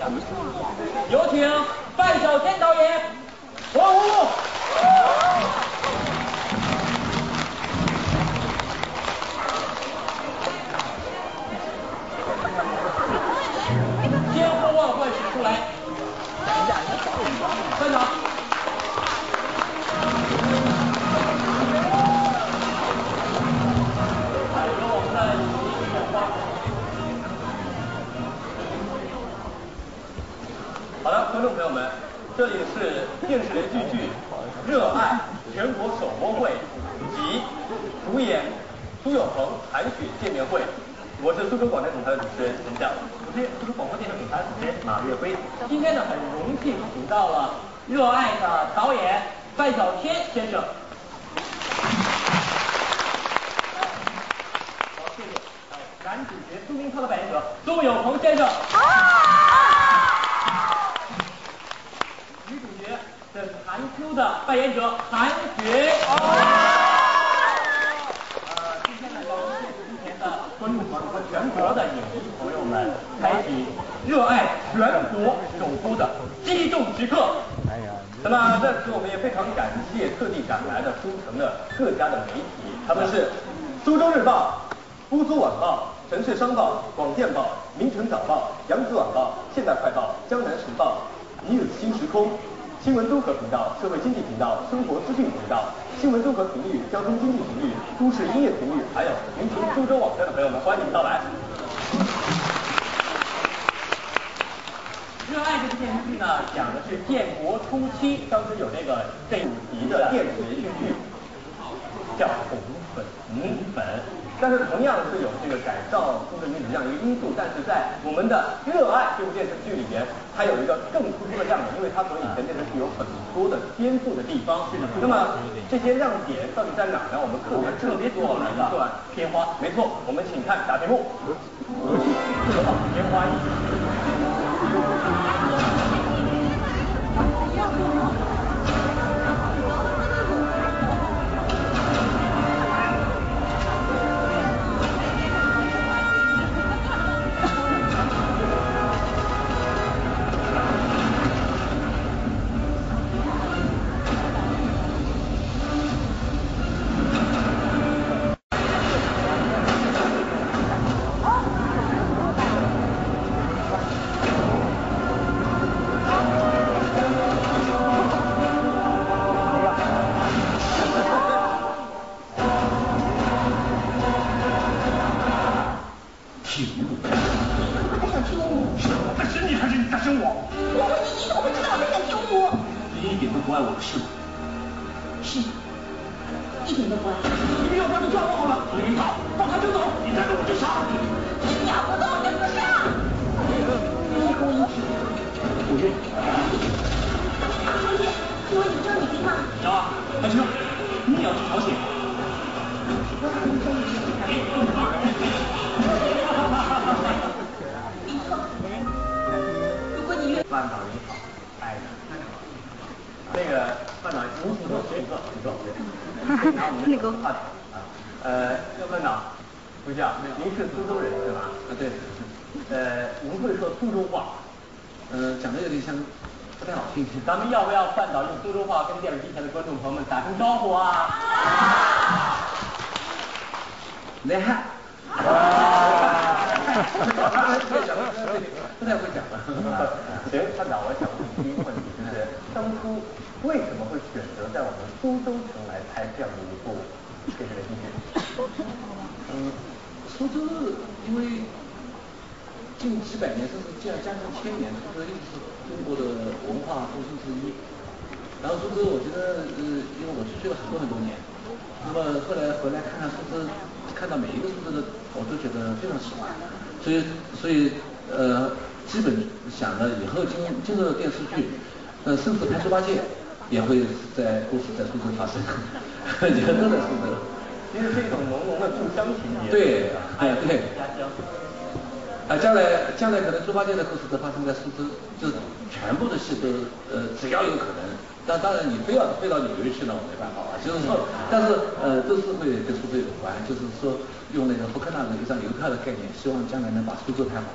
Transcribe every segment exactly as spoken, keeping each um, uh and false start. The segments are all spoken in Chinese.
有请范晓天导演，欢呼！千呼万唤始出来，班长。 好的，观众朋友们，这里是电视连续剧《热爱》全国首播会及主演苏有朋、韩雪见面会。我是苏州广电总台的主持人陈晓，我是苏州广播电视总台的主持人马岳辉。今天呢，很荣幸请到了《热爱》的导演范晓天先生。好，谢谢。男主角苏明涛的扮演者苏有朋先生。 沈寒秋的扮演者韩雪。呃，今天呢，要谢谢之前的观众朋友和全国的影迷朋友们，开启热爱全国首播的激动时刻。那么在此，我们也非常感谢特地赶来的苏城的各家的媒体，他们是苏州日报、乌苏晚报、城市商报、广电报、名城早报、扬子晚报、现代快报、江南时报、News 新时空。 新闻综合频道、社会经济频道、生活资讯频道、新闻综合频率、交通经济频率、都市音乐频率，还有云听苏州网站的朋友们，欢迎你们到来。热爱这部电视剧呢，讲的是建国初期，当时有这个这主题的电视连续剧，叫红粉粉。 但是同样是有这个改造苏州女子这样一个因素，但是在我们的《热爱》这部电视剧里面，它有一个更突出的亮点，因为它和以前电视剧有很多的颠覆的地方。那么这些亮点到底在哪呢？我们特别特别做了一段片花，没错，我们请看大屏幕，片花一。 咱们要不要范导用苏州话跟电视机前的观众朋友们打声招呼啊？ 厉害！不太会讲了。 行，范导，我想问你第一个问题就是，当初为什么会选择在我们苏州城来拍这样的一部电视连续剧？ 嗯，苏州因为近几百年甚至将将近千年，苏州一直是中国的文化中心之一。然后苏州，我觉得，呃，因为我去了很多很多年，那么后来回来看看苏州，看到每一个苏州的，我都觉得非常喜欢。所以，所以，呃，基本想着以后今今后的电视剧，呃，甚至拍猪八戒，也会在故事在苏州发生，以后都在苏州。 其实是一种浓浓的故乡情节。 对，哎对。 家乡。 啊，将来将来可能猪八戒的故事都发生在苏州，就全部的戏都呃只要有可能，但当然你非要飞到纽约去呢，我没办法啊，就是说，但是呃都是会跟苏州有关，就是说用那个福克纳的一张邮票的概念，希望将来能把苏州拍好。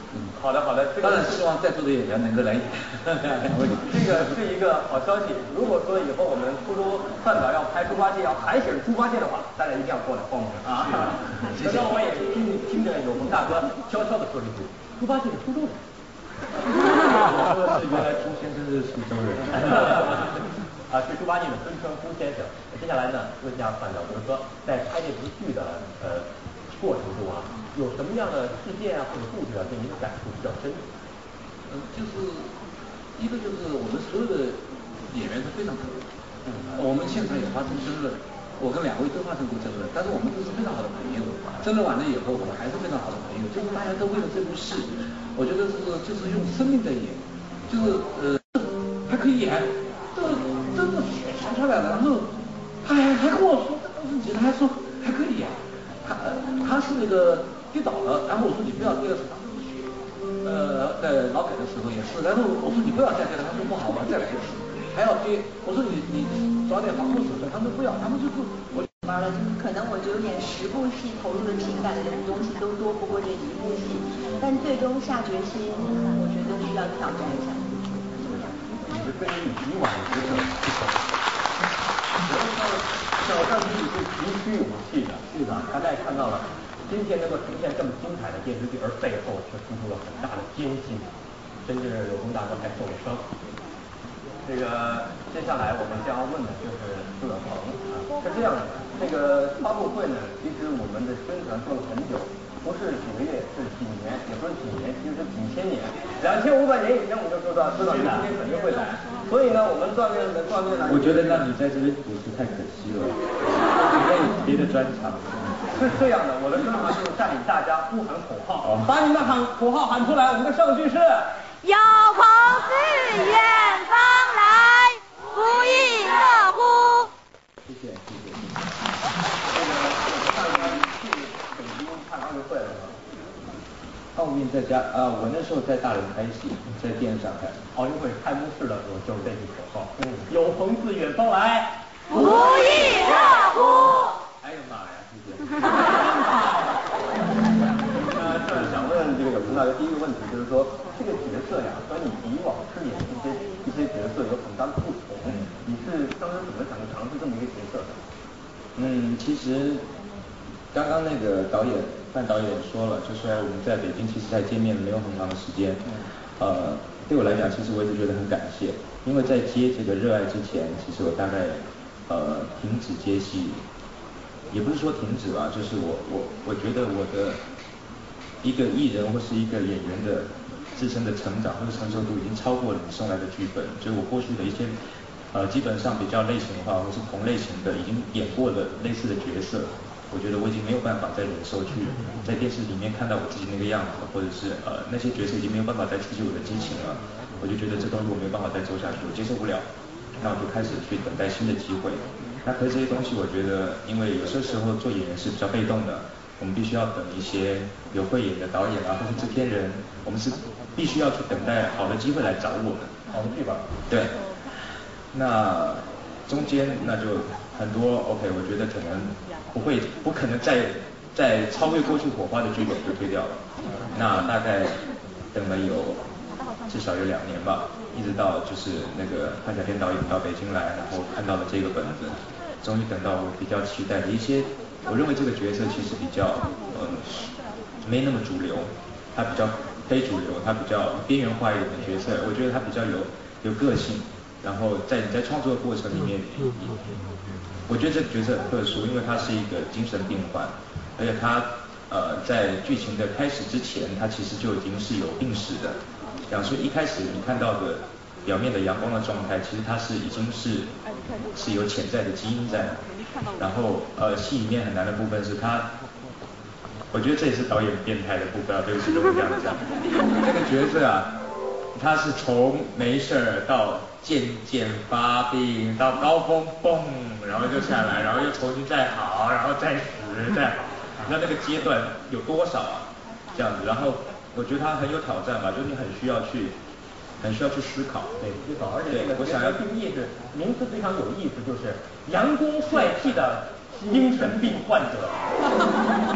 嗯， 好的好的，这个、 当然希望在座的演员能够来演。 这个是一个好消息。如果说以后我们苏州范导要拍猪八戒，要喊醒猪八戒的话，大家一定要过来报名啊！刚刚我也听听着有洪大哥悄悄的说了一句，猪八戒是苏州人。 我说的是原来朱先生是苏州人。 啊，是猪八戒的尊称朱先生。接下来呢，问一下范导，就是说在拍这部剧的呃过程中啊，有什么样的事件啊或者故事啊，对您感触比较深？ 嗯，就是一个就是我们所有的演员是非常投入，嗯，我们现场也发生争论，我跟两位都发生过争论，但是我们都是非常好的朋友。争论完了以后，我们还是非常好的朋友，就是大家都为了这部戏，我觉得是就是用生命在演，就是呃还可以演，这真的血全出来了，然后他还还跟我说这都是你，他还说还可以演，他他是那个跌倒了，然后我说你不要跌了，当时是血。呃，在劳改的时候也是，然后我说你不要再跌了，他说不好，我要再来一次，还要跌，我说你你找点防护手段，他们不要，他们就是我玩了，就是可能我就有点十部戏投入的情感的东西都多不过这一部戏，但最终下决心，我觉得是要挑战一下。 你是跟你以往的角色不同，然后呢，挑战自己是急需勇气的，对吧？大家也看到了。今天能够呈现这么精彩的电视剧，而背后却付出了很大的艰辛，甚至有洪大哥还受了伤。这个接下来我们将要问的就是朱永恒啊，是这样的，这个发布会呢，其实我们的宣传做了很久，不是几个月，是几年，也不是几年，其实是几千年，两千五百年以前我们就知道，知道你今天肯定会来，所以呢，我们锻炼的锻炼了。 我觉得让你在这边主持太可惜了，没有别的专场。 是这样的，我的专长就是带领大家呼喊口号，把你们喊口号喊出来。我们的上句是： 有朋自远方来，不亦乐乎。 谢谢谢谢。 这个大家去北京看奥运会了吗？ 奥运在家啊，我那时候在大连拍戏，在电视上看。 奥运会开幕式的时候就是这句口号，嗯，有朋自远方来， 不亦乐乎。 哎呀妈呀！ 那这想问这个有大哥第一个问题就是说，这个角色呀和你以往饰演的一些一些角色有很大的不同。嗯，你是当时怎么想去尝试这么一个角色的？ 嗯，其实刚刚那个导演范导演说了，就说我们在北京其实才见面没有很长的时间。嗯。呃，对我来讲，其实我一直觉得很感谢，因为在接这个热爱之前，其实我大概呃停止接戏。也不是说停止吧，就是我我我觉得我的一个艺人或是一个演员的自身的成长或者成熟度已经超过了你送来的剧本，所以我过去的一些呃基本上比较类型化或是同类型的已经演过的类似的角色，我觉得我已经没有办法再忍受去在电视里面看到我自己那个样子，或者是呃那些角色已经没有办法再刺激我的激情了，我就觉得这东西我没有办法再走下去，我接受不了，那我就开始去等待新的机会。那可是这些东西，我觉得，因为有些时候做演员是比较被动的，我们必须要等一些有会演的导演啊，或是制片人，我们是必须要去等待好的机会来找我们。 好的剧本。 对。那中间那就很多 OK， 我觉得可能不会，不可能再再超越过去火花的剧本就推掉了。那大概等了有至少有两年吧。一直到就是那个潘小天导演到北京来，然后看到了这个本子，终于等到我比较期待的一些，我认为这个角色其实比较呃没那么主流，他比较非主流，他比较边缘化一点的角色，我觉得他比较有有个性，然后在你在创作的过程里面，我觉得这个角色很特殊，因为他是一个精神病患，而且他呃在剧情的开始之前，他其实就已经是有病史的。讲说一开始你看到的表面的阳光的状态，其实它是已经是是有潜在的基因在的。然后呃戏里面很难的部分是他，我觉得这也是导演变态的部分啊，对不起，我这样讲。这个角色啊，他是从没事儿到渐渐发病，到高峰蹦，然后就下来，然后又重新再好，然后再死再好，那那个阶段有多少啊？这样子，然后。我觉得他很有挑战吧，就是你很需要去，很需要去思考。 对，思考，而且这个我想要定义是名字非常有意思，就是阳光帅气的精神病患者。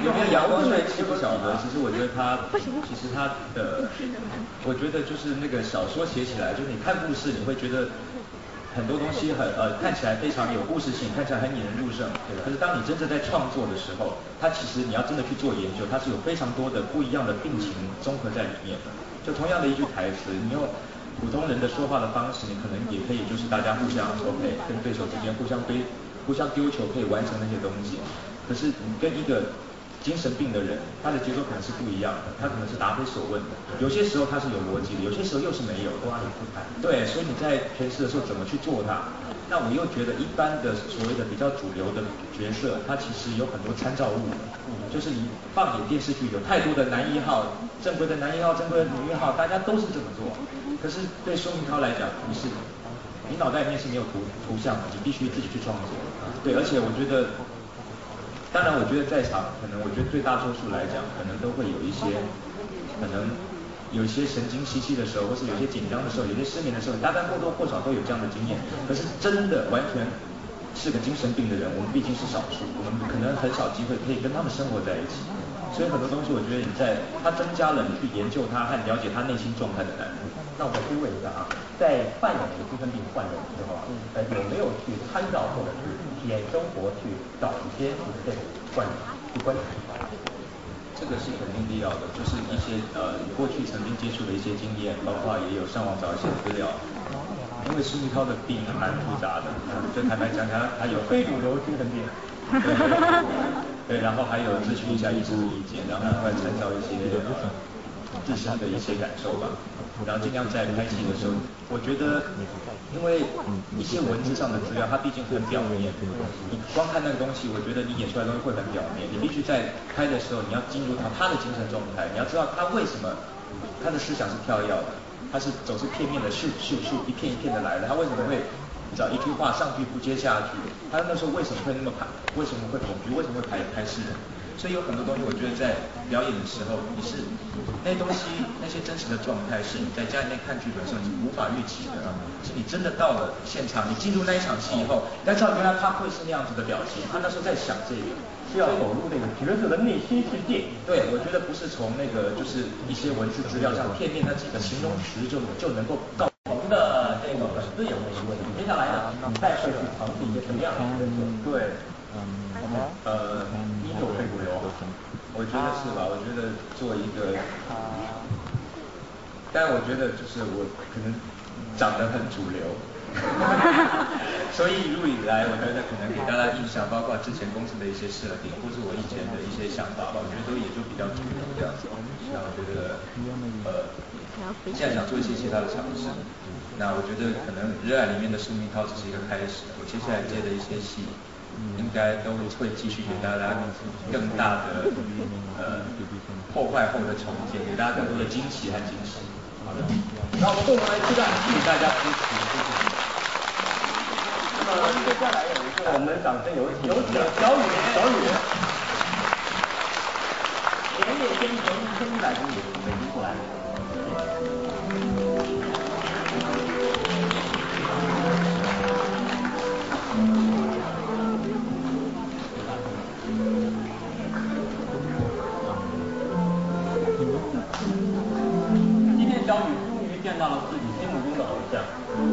有没有阳光帅气不晓得，其实我觉得他，其实他的，我觉得就是那个小说写起来，就是你看故事，你会觉得很多东西很呃看起来非常有故事性，看起来很引人入胜。可是当你真正在创作的时候，它其实你要真的去做研究，它是有非常多的不一样的病情综合在里面的。就同样的一句台词，你用普通人的说话的方式，你可能也可以就是大家互相 OK， 跟对手之间互相飞。互相丢球可以完成那些东西，可是你跟一个精神病的人，他的节奏可能是不一样的，他可能是答非所问的，有些时候他是有逻辑的，有些时候又是没有的。对，所以你在诠释的时候怎么去做它？那我又觉得一般的所谓的比较主流的角色，他其实有很多参照物，就是你放眼电视剧，有太多的男一号，正规的男一号，正规的女一号，大家都是这么做。可是对苏明涛来讲，不是。你脑袋里面是没有图图像的，你必须自己去创作。对，而且我觉得，当然我觉得在场可能我觉得对大多数来讲，可能都会有一些，可能有一些神经兮兮的时候，或是有些紧张的时候，有些失眠的时候，大概或多或少都有这样的经验。可是真的完全是个精神病的人，我们毕竟是少数，我们可能很少机会可以跟他们生活在一起。所以很多东西，我觉得你在它增加了你去研究它和了解他内心状态的难度。 那我再追问一下啊，在扮演这个精神病患者的时候啊，呃，有没有去参照或者是体验生活，去找一些就是这种患者去观察？ 这个是肯定必要的，就是一些呃你过去曾经接触的一些经验，包括也有上网找一些资料。因为苏明涛的病蛮复杂的，嗯，就坦白讲，他他有非主流精神病。 对，然后还有咨询一下医生的意见，然后另外参照一些呃自身的一些感受吧，然后尽量在拍戏的时候，我觉得因为一些文字上的资料，它毕竟很表面，你光看那个东西，我觉得你演出来的东西会很表面，你必须在拍的时候，你要进入到他的精神状态，你要知道他为什么他的思想是跳跃的，他是总是片面的叙叙述，一片一片的来的，他为什么会？找一句话上句不接下句，他那时候为什么会那么排？为什么会恐惧？为什么会排排斥？所以有很多东西，我觉得在表演的时候，你是那些东西那些真实的状态，是你在家里面看剧本的时候你无法预期的，是你真的到了现场，你进入那一场戏以后，你才知道原来他会是那样子的表情，他那时候在想这个， 需要走入那个角色的内心世界。 对，我觉得不是从那个就是一些文字资料上片面那几个形容词就就能够告。 的这个粉丝也会问你，接下来呢，你再会去尝试一些什么样的角色？ 对，呃， 依旧非主流， 我觉得是吧？我觉得做一个，但我觉得就是我可能长得很主流，所以一路以来，我觉得可能给大家印象，包括之前公司的一些设定，或是我以前的一些想法吧，我觉得都也就比较主流这样子。那我觉得，呃，现在想做一些其他的尝试。那我觉得可能热爱里面的苏明涛只是一个开始，我接下来接的一些戏，应该都会继续给大家更大的呃破坏后的重建，给大家更多的惊喜和惊喜。好的， 让我们共同来期待， 谢谢大家支持。 那么接下来有一个，我们掌声有请，有请小雨，小雨，连夜先从一千一百公里从北京过来。小雨终于见到了自己心目中的偶像。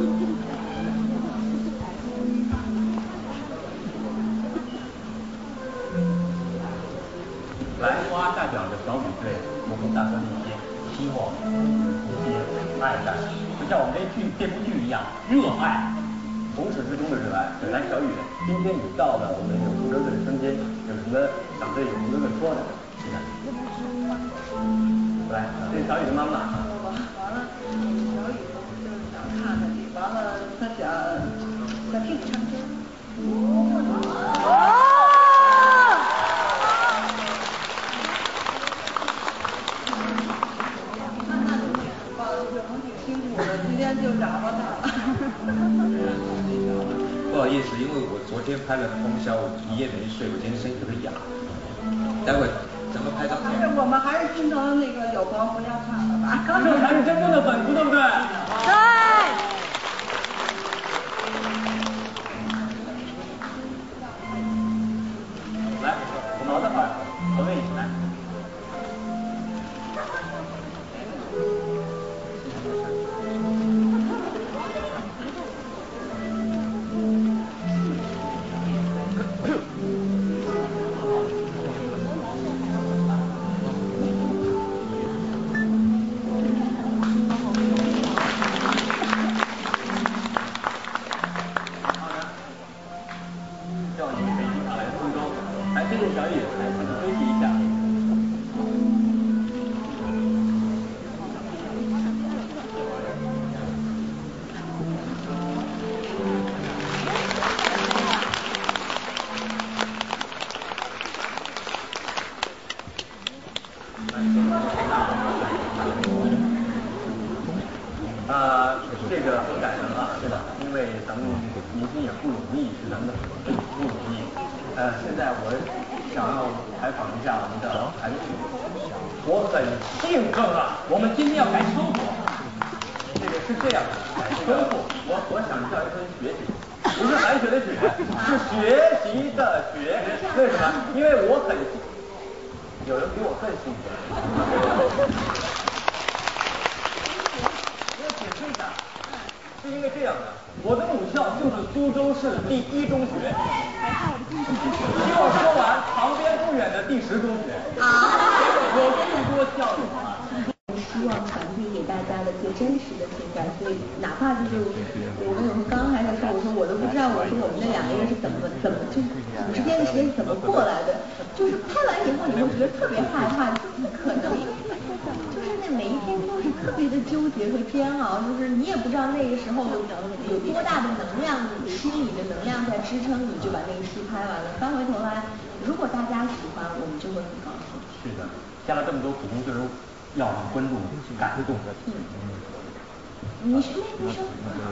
来花代表着小雨对我们大哥的一些期望、一些爱戴，就像我们这剧这部剧一样，热爱，从始至终的热爱。来，小雨，今天你到了我们有福哥哥的身边，有什么想对有福哥哥说的？来，这是小雨的妈妈。 完了，小雨就是想看看你，完了他想想听你唱歌。哦！那那就挺棒，就是我挺辛苦的，今天就找着他了。 不好意思，因为我昨天拍了通宵，我一夜没睡，我今天声音特别哑。待会咱们拍张照。 还是我们还是心疼那个有光不要看了吧？ 这才是真正的粉丝，对不对？ 对。 来，我挠着耳，我为你叫你北京来苏州，来跟着小雨来请分析一下。呃，这个很感人啊，是的，因为咱们明星也不容易，是咱们的粉丝也不容易。呃，现在我想要采访一下我们的韩剧，我很兴奋啊！我们今天要改生活，这个是这样的，生活，我我想叫一声学习，不是寒学的学，是学习的学。为什么？因为我很，有人比我更兴奋。是因为这样的，我的母校就是苏州市第一中学。听我说完，旁边不远的第十中学。有最多校友啊。 希望传递给大家的最真实的情感，所以哪怕就是我跟永恒刚刚还在说，我说我都不知道，我说我们那两个人是怎么怎么就五十天的时间是怎么过来的，就是拍完以后你会觉得特别害怕，就不可能，就是那每一天都是特别的纠结和煎熬，就是你也不知道那个时候有有多大的能量，心理的能量在支撑你，就把那个戏拍完了。翻回头来，如果大家喜欢，我们就会很高兴。 是的，下了这么多苦功，就是要让观众感动。 嗯，你是那医生。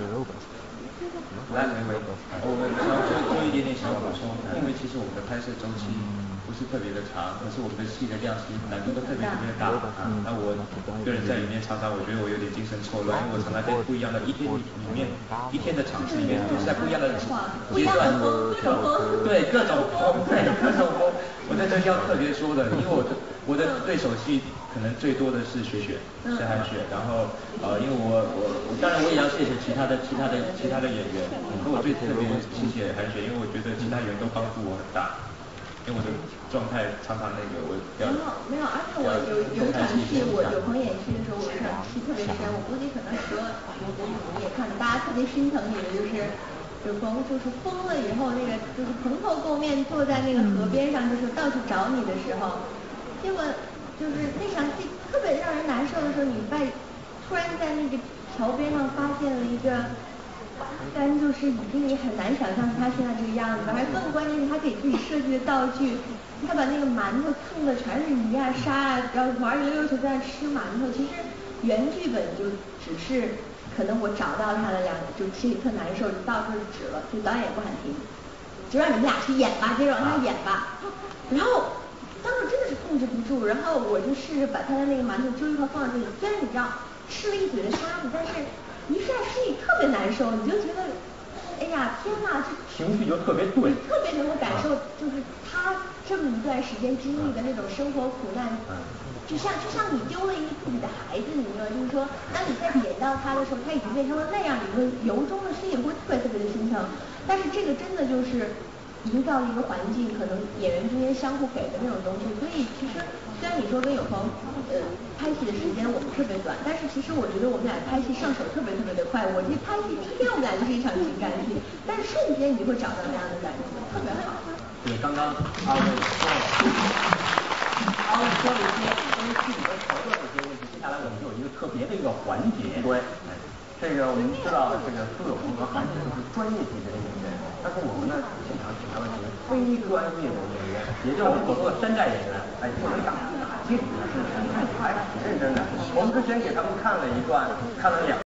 来，维维，我们想要做做一点点小补充，因为其实我们的拍摄周期不是特别的长，可是我们的戏的量其实难度都特别特别的大啊。那我个人在里面常常我觉得我有点精神错乱，因为我常常在不一样的一天里面，一天的场次里面都是在不一样的阶段，对各种风，对各种风。我在这要特别说的，因为我的我的对手戏可能最多的是雪雪，是韩雪，然后呃，因为我我我当然我也要谢谢其他的其他的其他的演员，可我最特别谢谢韩雪，因为我觉得其他演员都帮助我很大，因为我的状态常常那个我没有没有，而且我有有一场戏，我有朋友演戏的时候，我有一场戏特别深，我估计可能很多你也看了，大家特别心疼你的就是。就疯就是疯了以后，那个就是蓬头垢面坐在那个河边上，就是到处找你的时候，结果就是那场戏特别让人难受的时候，你在突然在那个桥边上发现了一个，但就是已经你很难想象他现在这个样子，还更关键是他给自己设计的道具，他把那个馒头蹭的全是泥啊沙啊，然后玩溜溜球在那吃馒头，其实原剧本就只是。可能我找到他的两，就心里特难受，就到这儿止了，就导演也不喊停，就让你们俩去演吧，就让他演吧。然后当时真的是控制不住，然后我就试着把他的那个馒头揪一块放在这里，虽然你知道吃了一嘴的沙子，但是一下心里特别难受，你就觉得，哎呀天哪，这情绪就特别对， 特别能够感受，就是他这么一段时间经历的那种生活苦难。就像就像你丢了一个自己的孩子，你知道，就是说，当你再点到他的时候，他已经变成了那样，你会由衷的心里会特别特别的心疼。但是这个真的就是营造了一个环境，可能演员之间相互给的那种东西。所以其实虽然你说跟有朋呃拍戏的时间我们特别短，但是其实我觉得我们俩拍戏上手特别特别的快。我这拍戏第一天我们俩就是一场情感戏，但是瞬间你就会找到那样的感觉，特别好。 对，刚刚阿威说了，阿威说了一些关于戏里面合作的一些问题，接下来我们就有一个特别的一个环节。对，这个我们知道这个苏有朋和韩雪都是专业级别的演员，但是我们呢现场请到了几位非专业的演员，也就是我们所说的山寨演员，哎，不能打打击，是很认真的。我们之前给他们看了一段，看了两。